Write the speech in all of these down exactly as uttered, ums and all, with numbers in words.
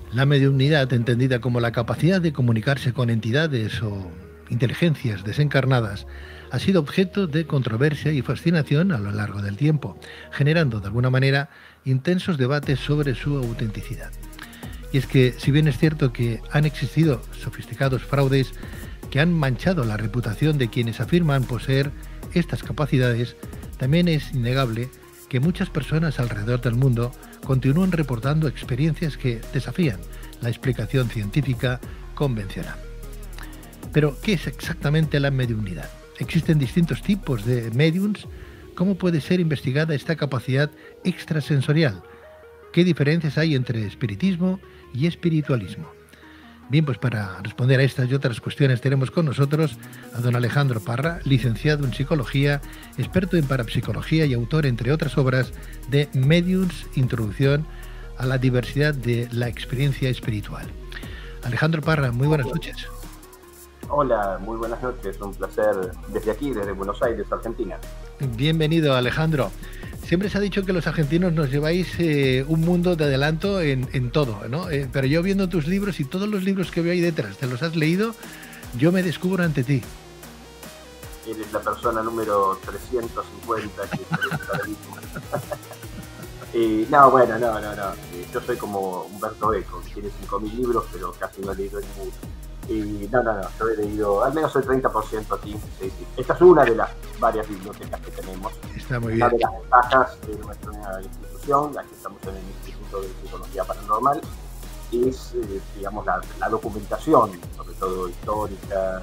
La mediunidad, entendida como la capacidad de comunicarse con entidades o inteligencias desencarnadas, ha sido objeto de controversia y fascinación a lo largo del tiempo, generando de alguna manera intensos debates sobre su autenticidad. Y es que, si bien es cierto que han existido sofisticados fraudes que han manchado la reputación de quienes afirman poseer estas capacidades, también es innegable que muchas personas alrededor del mundo continúan reportando experiencias que desafían la explicación científica convencional. Pero, ¿qué es exactamente la mediunidad? ¿Existen distintos tipos de mediums? ¿Cómo puede ser investigada esta capacidad extrasensorial? ¿Qué diferencias hay entre espiritismo y espiritualismo? Bien, pues para responder a estas y otras cuestiones tenemos con nosotros a don Alejandro Parra, licenciado en Psicología, experto en parapsicología y autor, entre otras obras, de Mediums, Introducción a la diversidad de la experiencia espiritual. Alejandro Parra, muy buenas noches. Hola, muy buenas noches, un placer desde aquí, desde Buenos Aires, Argentina. Bienvenido, Alejandro. Siempre se ha dicho que los argentinos nos lleváis eh, un mundo de adelanto en, en todo, ¿no? Eh, pero yo viendo tus libros y todos los libros que veo ahí detrás, ¿te los has leído? Yo me descubro ante ti. Eres la persona número trescientos cincuenta que eh, No, bueno, no, no, no. Eh, yo soy como Humberto Eco, que tiene cinco mil libros, pero casi no he leído ninguno. Y no, no, no, yo he leído al menos el treinta por ciento aquí. Sí, sí. Esta es una de las varias bibliotecas que tenemos. Está muy una bien. de las ventajas de nuestra institución, aquí estamos en el Instituto de Psicología Paranormal, es, eh, digamos, la, la documentación, sobre todo histórica,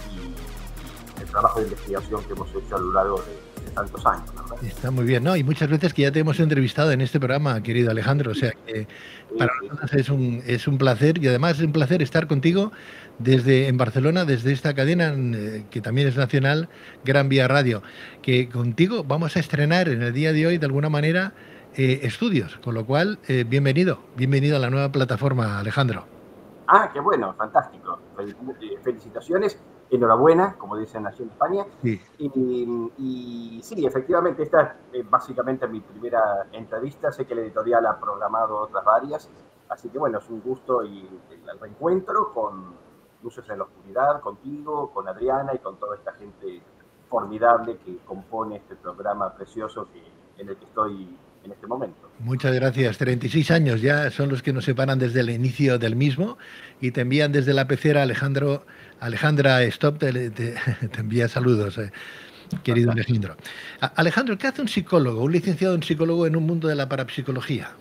y el trabajo de investigación que hemos hecho a lo largo de, de tantos años, ¿verdad? Está muy bien, ¿no? Y muchas veces que ya te hemos entrevistado en este programa, querido Alejandro, o sea que para Sí, sí, nosotros sí. es un, es un placer, y además es un placer estar contigo desde en Barcelona, desde esta cadena eh, que también es nacional, Gran Vía Radio, que contigo vamos a estrenar en el día de hoy de alguna manera eh, estudios, con lo cual eh, bienvenido, bienvenido a la nueva plataforma, Alejandro. Ah, qué bueno, fantástico. Fel- Felicitaciones, enhorabuena, como dicen allí en España. Sí. Y, y sí, efectivamente, esta es básicamente mi primera entrevista. Sé que el editorial ha programado otras varias. Así que bueno, es un gusto y el reencuentro con Luces en la Oscuridad, contigo, con Adriana y con toda esta gente formidable que compone este programa precioso que, en el que estoy en este momento. Muchas gracias. treinta y seis años ya son los que nos separan desde el inicio del mismo, y te envían desde la pecera Alejandro, Alejandra Stop, te, te, te envía saludos, eh, querido Alejandro. A, Alejandro, ¿qué hace un psicólogo, un licenciado en psicólogo en un mundo de la parapsicología?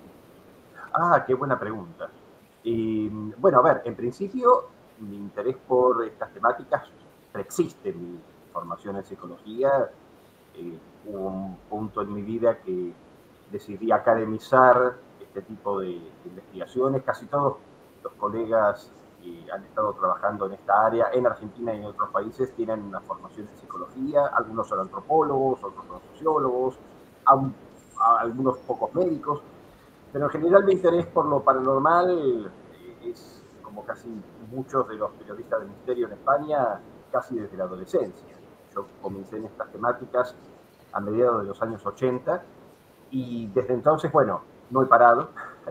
Ah, qué buena pregunta. Y, bueno, a ver, en principio mi interés por estas temáticas preexiste mi formación en psicología. Eh, hubo un punto en mi vida que decidí academizar este tipo de, de investigaciones. Casi todos los colegas que han estado trabajando en esta área, en Argentina y en otros países, tienen una formación en psicología. Algunos son antropólogos, otros son sociólogos, aún, algunos pocos médicos. Pero en general mi interés por lo paranormal eh, es, como casi muchos de los periodistas de misterio en España, casi desde la adolescencia. Yo comencé en estas temáticas a mediados de los años ochenta y desde entonces, bueno, no he parado.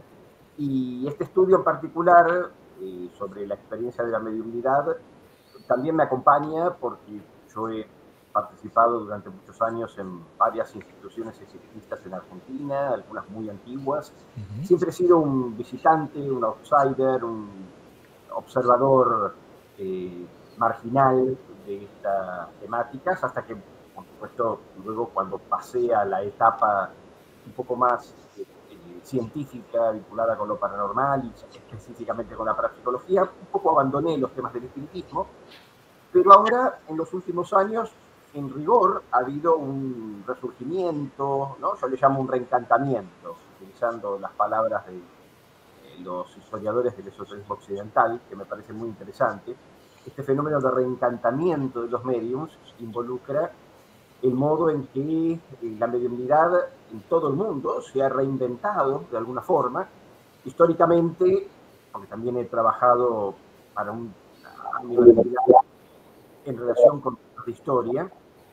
Y este estudio en particular eh, sobre la experiencia de la mediunidad también me acompaña porque yo he participado durante muchos años en varias instituciones espiritistas en Argentina, algunas muy antiguas. Uh-huh. Siempre he sido un visitante, un outsider, un observador eh, marginal de estas temáticas, hasta que, por supuesto, luego cuando pasé a la etapa un poco más eh, eh, científica, vinculada con lo paranormal y específicamente con la parapsicología, un poco abandoné los temas del espiritismo. Pero ahora, en los últimos años, en rigor, ha habido un resurgimiento, ¿no? Yo le llamo un reencantamiento, utilizando las palabras de eh, los historiadores del esoterismo occidental, que me parece muy interesante. Este fenómeno de reencantamiento de los mediums involucra el modo en que eh, la mediunidad en todo el mundo se ha reinventado de alguna forma. Históricamente, porque también he trabajado para un, una universidad en relación con la historia,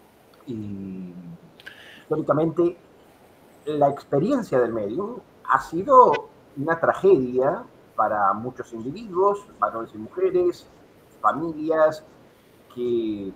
y históricamente la experiencia del medium ha sido una tragedia para muchos individuos, varones y mujeres, familias que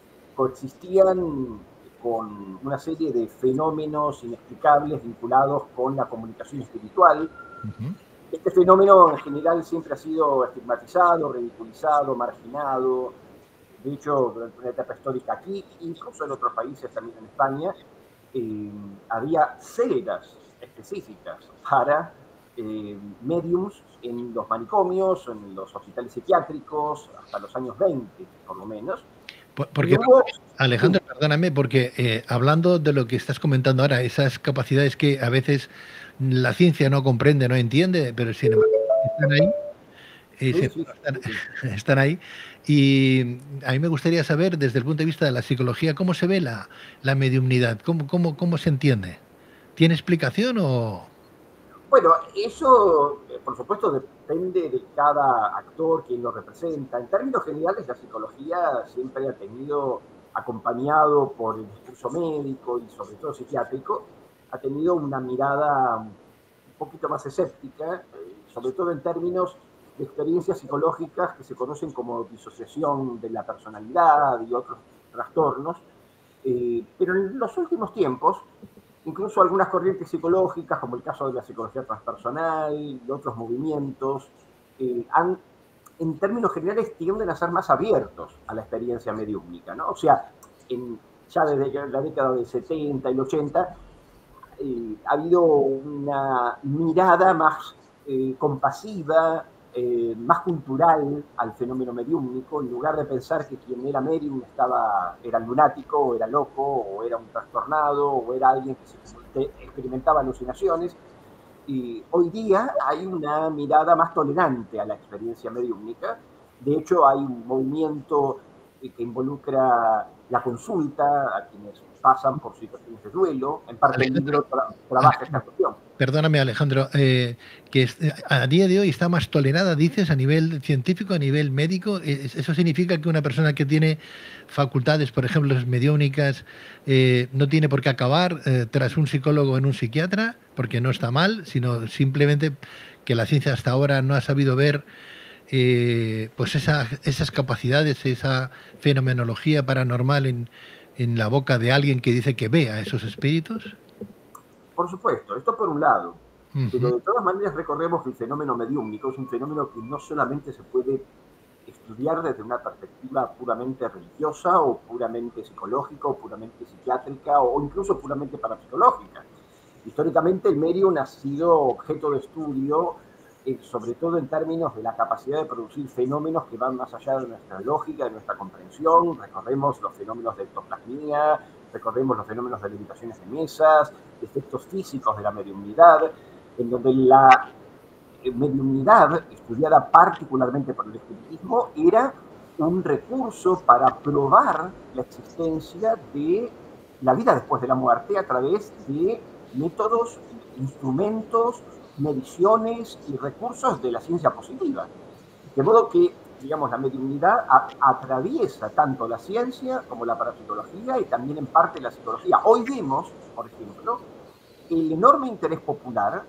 coexistían con una serie de fenómenos inexplicables vinculados con la comunicación espiritual. Uh-huh. Este fenómeno en general siempre ha sido estigmatizado, ridiculizado, marginado. De hecho, durante una etapa histórica aquí, incluso en otros países, también en España, eh, había células específicas para eh, médiums en los manicomios, en los hospitales psiquiátricos, hasta los años veinte, por lo menos. Porque, hubo... Alejandro, perdóname, porque eh, hablando de lo que estás comentando ahora, esas capacidades que a veces la ciencia no comprende, no entiende, pero sin embargo están ahí, eh, sí, sí, están, sí. están ahí. Y a mí me gustaría saber, desde el punto de vista de la psicología, cómo se ve la, la mediumnidad, cómo, cómo, cómo se entiende. ¿Tiene explicación o...? Bueno, eso, por supuesto, depende de cada actor, quien lo representa. En términos generales, la psicología siempre ha tenido, acompañado por el discurso médico y sobre todo psiquiátrico, ha tenido una mirada un poquito más escéptica, sobre todo en términos de experiencias psicológicas que se conocen como disociación de la personalidad y otros trastornos. Eh, pero en los últimos tiempos, incluso algunas corrientes psicológicas, como el caso de la psicología transpersonal y otros movimientos, eh, han, en términos generales tienden a ser más abiertos a la experiencia mediúmnica, ¿no? O sea, en, ya desde la década del setenta y el ochenta eh, ha habido una mirada más eh, compasiva, eh, más cultural al fenómeno mediúmnico, en lugar de pensar que quien era medium estaba, era lunático, o era loco, o era un trastornado, o era alguien que, se, que experimentaba alucinaciones. Y hoy día hay una mirada más tolerante a la experiencia mediúmnica. De hecho, hay un movimiento que involucra la consulta a quienes pasan por situaciones de duelo. En parte el libro tra trabaja esta cuestión. Perdóname, Alejandro, eh, que a día de hoy está más tolerada, dices, a nivel científico, a nivel médico. ¿Eso significa que una persona que tiene facultades, por ejemplo, mediúnicas, eh, no tiene por qué acabar eh, tras un psicólogo en un psiquiatra, porque no está mal, sino simplemente que la ciencia hasta ahora no ha sabido ver eh, pues esa, esas capacidades, esa fenomenología paranormal en, en la boca de alguien que dice que ve a esos espíritus? Por supuesto, esto por un lado, uh-huh. Pero de todas maneras recordemos que el fenómeno mediúmnico es un fenómeno que no solamente se puede estudiar desde una perspectiva puramente religiosa o puramente psicológica o puramente psiquiátrica o incluso puramente parapsicológica. Históricamente el medium ha sido objeto de estudio, eh, sobre todo en términos de la capacidad de producir fenómenos que van más allá de nuestra lógica, de nuestra comprensión. Recordemos los fenómenos de ectoplasmia, recordemos los fenómenos de levitaciones de mesas, de efectos físicos de la mediumnidad, en donde la mediumnidad, estudiada particularmente por el espiritismo, era un recurso para probar la existencia de la vida después de la muerte a través de métodos, instrumentos, mediciones y recursos de la ciencia positiva. De modo que, digamos, la mediumnidad a, atraviesa tanto la ciencia como la parapsicología y también en parte la psicología. Hoy vemos, por ejemplo, el enorme interés popular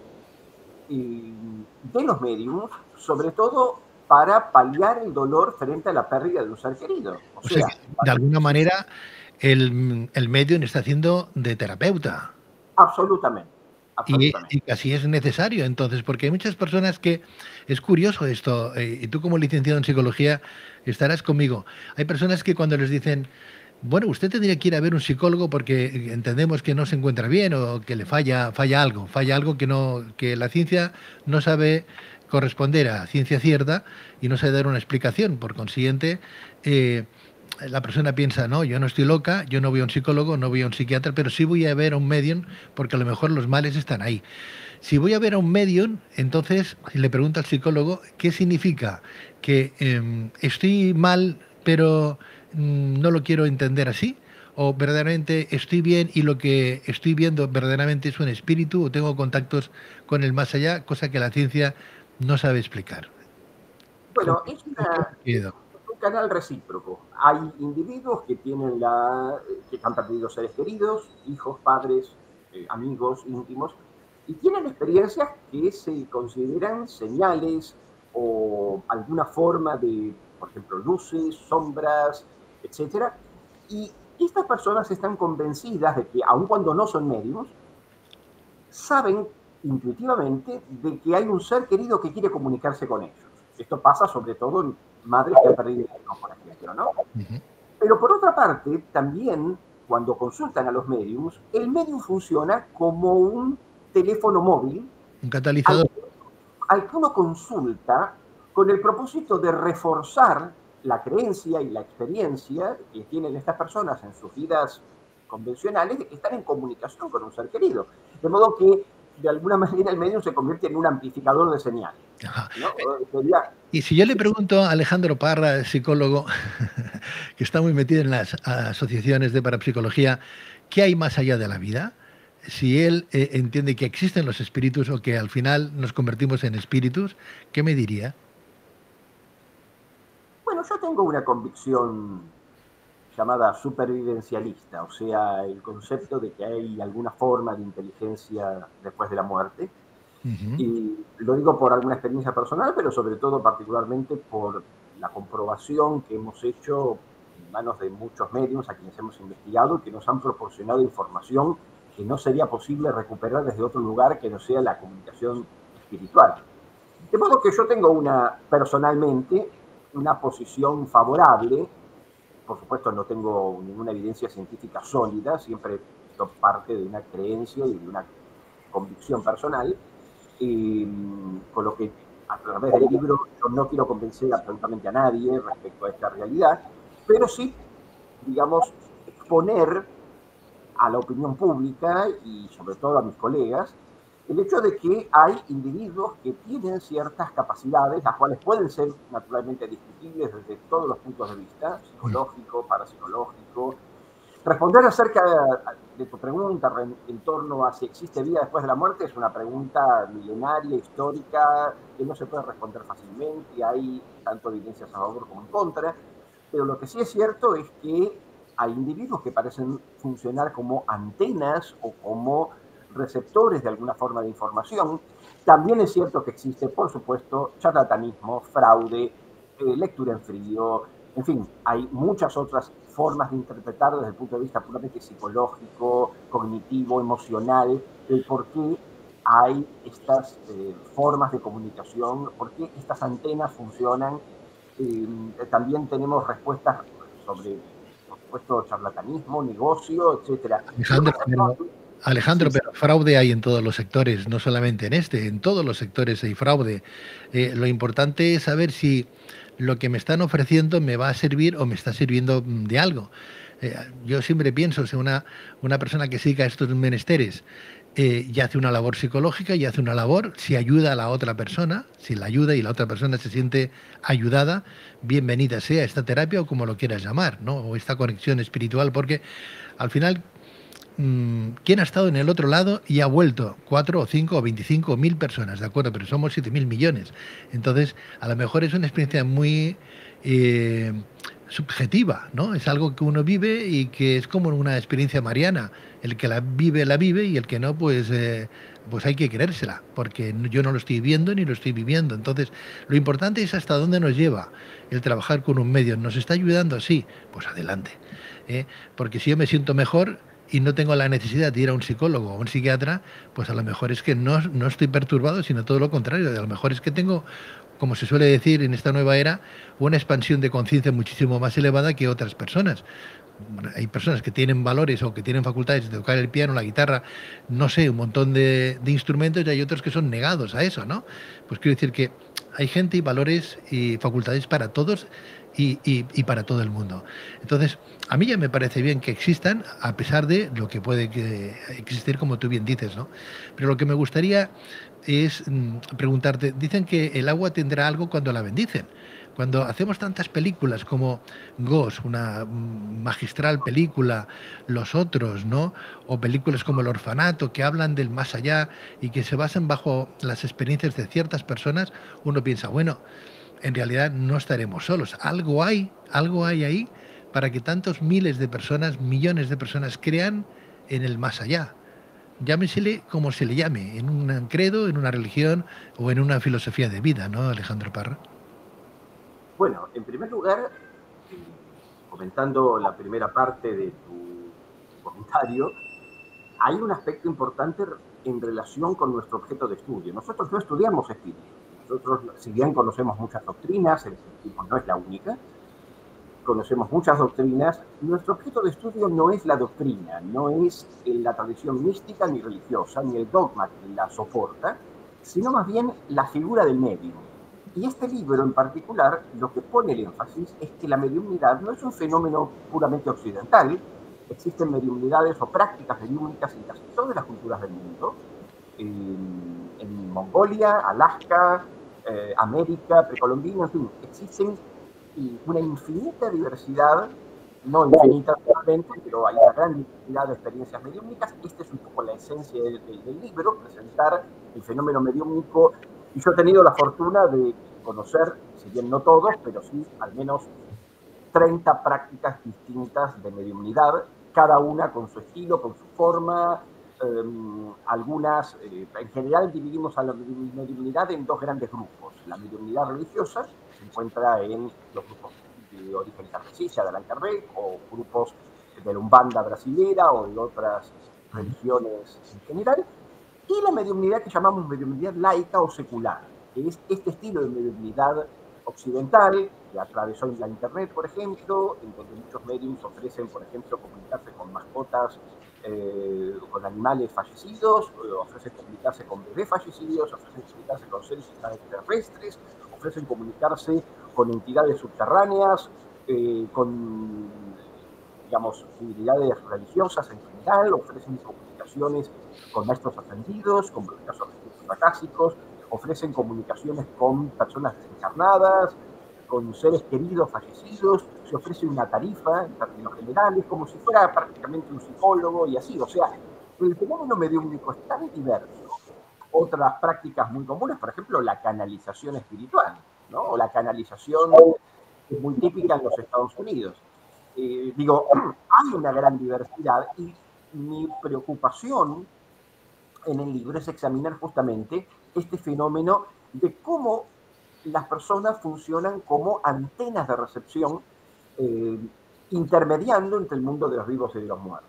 eh, de los mediums, sobre todo para paliar el dolor frente a la pérdida de un ser querido. O, o sea, sea de alguna manera el, el medium está haciendo de terapeuta. Absolutamente. Y, y casi es necesario, entonces, porque hay muchas personas que, es curioso esto, eh, y tú como licenciado en psicología estarás conmigo, hay personas que cuando les dicen, bueno, usted tendría que ir a ver un psicólogo porque entendemos que no se encuentra bien o que le falla, falla algo, falla algo que, no, que la ciencia no sabe corresponder a ciencia cierta y no sabe dar una explicación, por consiguiente, eh, la persona piensa, no, yo no estoy loca, yo no voy a un psicólogo, no voy a un psiquiatra, pero sí voy a ver a un medium porque a lo mejor los males están ahí. Si voy a ver a un medium, entonces le pregunto al psicólogo, ¿qué significa? ¿Que eh, estoy mal pero mm, no lo quiero entender así? ¿O verdaderamente estoy bien y lo que estoy viendo verdaderamente es un espíritu o tengo contactos con el más allá, cosa que la ciencia no sabe explicar? Bueno, es una... canal recíproco. Hay individuos que tienen la, que han perdido seres queridos, hijos, padres, eh, amigos íntimos, y tienen experiencias que se consideran señales o alguna forma de, por ejemplo, luces, sombras, etcétera. Y estas personas están convencidas de que, aun cuando no son médiums, saben intuitivamente de que hay un ser querido que quiere comunicarse con ellos. Esto pasa sobre todo en madres que han perdido hijos, por ejemplo, ¿no? Uh-huh. Pero por otra parte, también cuando consultan a los médiums, el médium funciona como un teléfono móvil, un catalizador, al, al que uno consulta con el propósito de reforzar la creencia y la experiencia que tienen estas personas en sus vidas convencionales de que están en comunicación con un ser querido. De modo que, de alguna manera, el medium se convierte en un amplificador de señales, ¿no? Sería... Y si yo le pregunto a Alejandro Parra, psicólogo, que está muy metido en las asociaciones de parapsicología, ¿qué hay más allá de la vida? Si él eh, entiende que existen los espíritus o que al final nos convertimos en espíritus, ¿qué me diría? Bueno, yo tengo una convicción llamada supervivencialista, o sea, el concepto de que hay alguna forma de inteligencia después de la muerte. Uh-huh. Y lo digo por alguna experiencia personal, pero sobre todo particularmente por la comprobación que hemos hecho en manos de muchos medios a quienes hemos investigado y que nos han proporcionado información que no sería posible recuperar desde otro lugar que no sea la comunicación espiritual. De modo que yo tengo una, personalmente, una posición favorable. Por supuesto, no tengo ninguna evidencia científica sólida, siempre esto parte de una creencia y de una convicción personal, y con lo que a través del libro yo no quiero convencer absolutamente a nadie respecto a esta realidad, pero sí, digamos, exponer a la opinión pública y sobre todo a mis colegas el hecho de que hay individuos que tienen ciertas capacidades, las cuales pueden ser naturalmente discutibles desde todos los puntos de vista, psicológico, parapsicológico. Responder acerca de tu pregunta en torno a si existe vida después de la muerte es una pregunta milenaria, histórica, que no se puede responder fácilmente, y hay tanto evidencias a favor como en contra, pero lo que sí es cierto es que hay individuos que parecen funcionar como antenas o como receptores de alguna forma de información. También es cierto que existe, por supuesto, charlatanismo, fraude, eh, lectura en frío, en fin, hay muchas otras formas de interpretar desde el punto de vista puramente psicológico, cognitivo, emocional, el por qué hay estas eh, formas de comunicación, por qué estas antenas funcionan. Eh, también tenemos respuestas sobre, por supuesto, charlatanismo, negocio, etcétera. Alejandro, pero, Alejandro, sí, pero fraude hay en todos los sectores, no solamente en este, en todos los sectores hay fraude. Eh, lo importante es saber si lo que me están ofreciendo me va a servir o me está sirviendo de algo. Eh, yo siempre pienso, si una, una persona que siga estos menesteres eh, y hace una labor psicológica y hace una labor, si ayuda a la otra persona, si la ayuda y la otra persona se siente ayudada, bienvenida sea esta terapia o como lo quieras llamar, ¿no? O esta conexión espiritual, porque al final, ¿quién ha estado en el otro lado y ha vuelto? Cuatro o cinco o veinticinco mil personas, ¿de acuerdo? Pero somos siete mil millones. Entonces, a lo mejor es una experiencia muy eh, subjetiva, ¿no? Es algo que uno vive y que es como una experiencia mariana. El que la vive, la vive, y el que no, pues, eh, pues hay que creérsela, porque yo no lo estoy viendo ni lo estoy viviendo. Entonces, lo importante es hasta dónde nos lleva el trabajar con un medio. ¿Nos está ayudando? Sí, pues adelante. ¿eh? Porque si yo me siento mejor y no tengo la necesidad de ir a un psicólogo o un psiquiatra, pues a lo mejor es que no, no estoy perturbado, sino todo lo contrario. A lo mejor es que tengo, como se suele decir en esta nueva era, una expansión de conciencia muchísimo más elevada que otras personas. Bueno, hay personas que tienen valores o que tienen facultades de tocar el piano, la guitarra, no sé, un montón de, de instrumentos, y hay otros que son negados a eso, ¿no? Pues quiero decir que hay gente y valores y facultades para todos y, y, y para todo el mundo. Entonces, a mí ya me parece bien que existan, a pesar de lo que puede que existir, como tú bien dices, ¿no? Pero lo que me gustaría es mmm, preguntarte, dicen que el agua tendrá algo cuando la bendicen. Cuando hacemos tantas películas como Ghost, una magistral película, Los Otros, ¿no? O películas como El Orfanato, que hablan del más allá y que se basan bajo las experiencias de ciertas personas, uno piensa, bueno, en realidad no estaremos solos. Algo hay, algo hay ahí para que tantos miles de personas, millones de personas crean en el más allá. llámesele como se le llame, en un credo, en una religión o en una filosofía de vida, ¿no, Alejandro Parra? Bueno, en primer lugar, eh, comentando la primera parte de tu comentario, hay un aspecto importante en relación con nuestro objeto de estudio. Nosotros no estudiamos espíritu. Nosotros, si bien conocemos muchas doctrinas, el espiritismo no es la única, conocemos muchas doctrinas, nuestro objeto de estudio no es la doctrina, no es la tradición mística ni religiosa, ni el dogma que la soporta, sino más bien la figura del medium. Y este libro en particular lo que pone el énfasis es que la mediumnidad no es un fenómeno puramente occidental. Existen mediumnidades o prácticas mediúmnicas en casi todas las culturas del mundo, en, en Mongolia, Alaska, eh, América, precolombina, en fin, existen una infinita diversidad, no infinita realmente, pero hay una gran diversidad de experiencias mediúmnicas. Esta es un poco la esencia del, del, del libro, presentar el fenómeno mediúmnico. Y yo he tenido la fortuna de conocer, si bien no todos, pero sí al menos treinta prácticas distintas de mediumnidad, cada una con su estilo, con su forma. Eh, algunas, eh, en general dividimos a la mediumnidad en dos grandes grupos. La mediumnidad religiosa, que se encuentra en los grupos de origen kardecista, de Allan Kardec, o grupos de la Umbanda brasilera o de otras religiones en general, y la mediumnidad que llamamos mediumnidad laica o secular, que es este estilo de mediumnidad occidental, que atravesó la internet, por ejemplo, en donde muchos mediums ofrecen, por ejemplo, comunicarse con mascotas, eh, con animales fallecidos, eh, ofrecen comunicarse con bebés fallecidos, ofrecen comunicarse con seres extraterrestres, ofrecen comunicarse con entidades subterráneas, eh, con, digamos, comunidades religiosas en general, ofrecen comunicaciones con maestros ascendidos, con casos acásicos, ofrecen comunicaciones con personas desencarnadas, con seres queridos fallecidos, se ofrece una tarifa en términos generales, como si fuera prácticamente un psicólogo y así. O sea, el fenómeno mediúmnico es tan diverso. Otras prácticas muy comunes, por ejemplo, la canalización espiritual, ¿no? O la canalización es muy típica en los Estados Unidos. Eh, digo, hay una gran diversidad y mi preocupación en el libro es examinar justamente este fenómeno de cómo las personas funcionan como antenas de recepción, eh, intermediando entre el mundo de los vivos y de los muertos.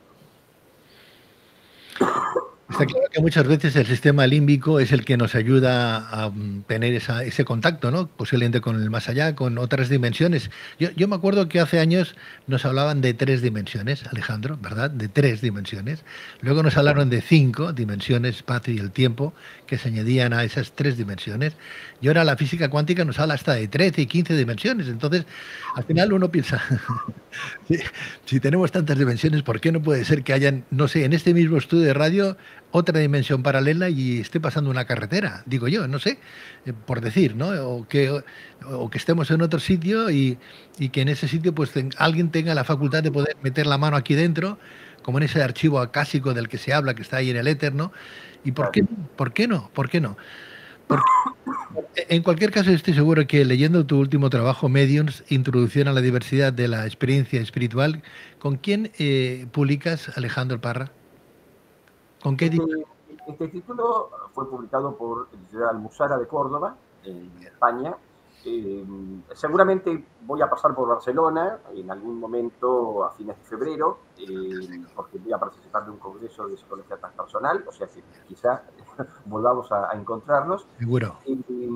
Está claro que muchas veces el sistema límbico es el que nos ayuda a tener esa, ese contacto, ¿no? Posiblemente con el más allá, con otras dimensiones. Yo, yo me acuerdo que hace años nos hablaban de tres dimensiones, Alejandro, ¿verdad? De tres dimensiones. Luego nos hablaron de cinco dimensiones, espacio y el tiempo, que se añadían a esas tres dimensiones. Y ahora la física cuántica nos habla hasta de trece y quince dimensiones. Entonces, al final uno piensa, si, si tenemos tantas dimensiones, ¿por qué no puede ser que hayan, no sé, en este mismo estudio de radio, otra dimensión paralela y esté pasando una carretera? Digo yo, no sé, eh, por decir, ¿no? O que, o, o que estemos en otro sitio y, y que en ese sitio pues ten, alguien tenga la facultad de poder meter la mano aquí dentro, como en ese archivo acásico del que se habla, que está ahí en el éter, ¿no? ¿Y por qué, por qué no? ¿Por qué no? Porque, en cualquier caso, estoy seguro que leyendo tu último trabajo, Mediums, Introducción a la diversidad de la experiencia espiritual, ¿con quién eh, publicas, Alejandro Parra? ¿Con qué este, este título fue publicado por Editorial Almuzara de Córdoba, en España. Eh, seguramente voy a pasar por Barcelona en algún momento a fines de febrero, eh, porque voy a participar de un congreso de psicología transpersonal, o sea que quizá volvamos a, a encontrarnos. Seguro. Eh,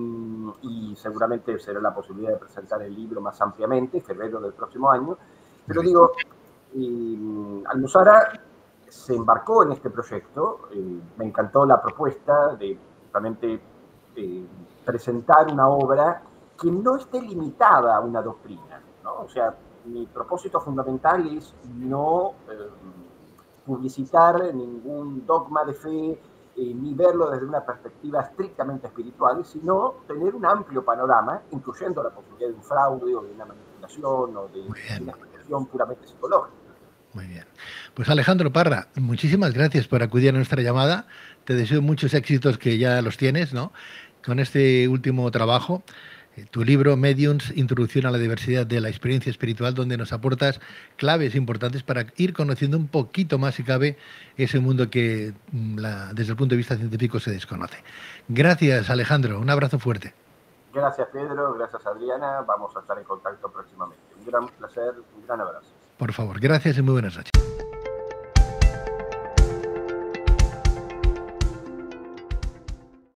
y seguramente será la posibilidad de presentar el libro más ampliamente, en febrero del próximo año. Pero digo, eh, Almuzara se embarcó en este proyecto, eh, me encantó la propuesta de justamente eh, presentar una obra que no esté limitada a una doctrina, ¿no? O sea, mi propósito fundamental es no eh, publicitar ningún dogma de fe, eh, ni verlo desde una perspectiva estrictamente espiritual, sino tener un amplio panorama, incluyendo la posibilidad de un fraude o de una manipulación o de, de una explicación puramente psicológica. Muy bien. Pues Alejandro Parra, muchísimas gracias por acudir a nuestra llamada. Te deseo muchos éxitos, que ya los tienes, ¿no? Con este último trabajo. tu libro Mediums, Introducción a la diversidad de la experiencia espiritual, donde nos aportas claves importantes para ir conociendo un poquito más, si cabe, ese mundo que la, desde el punto de vista científico se desconoce. Gracias, Alejandro. Un abrazo fuerte. Gracias, Pedro. Gracias, Adriana. Vamos a estar en contacto próximamente. Un gran placer, un gran abrazo. Por favor, gracias y muy buenas noches.